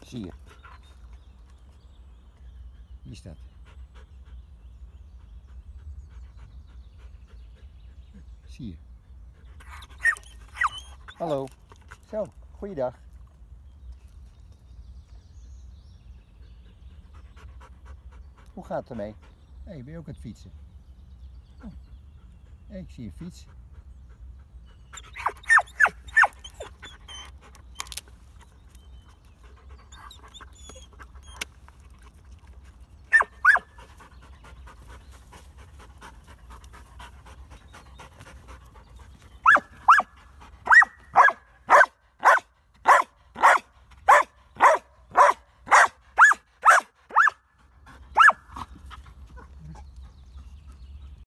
Zie je. Wie is dat? Zie je. Hallo. Zo, goeiedag. Hoe gaat het ermee? Hé, ben je ook aan het fietsen? Oh. Hey, ik zie een fiets.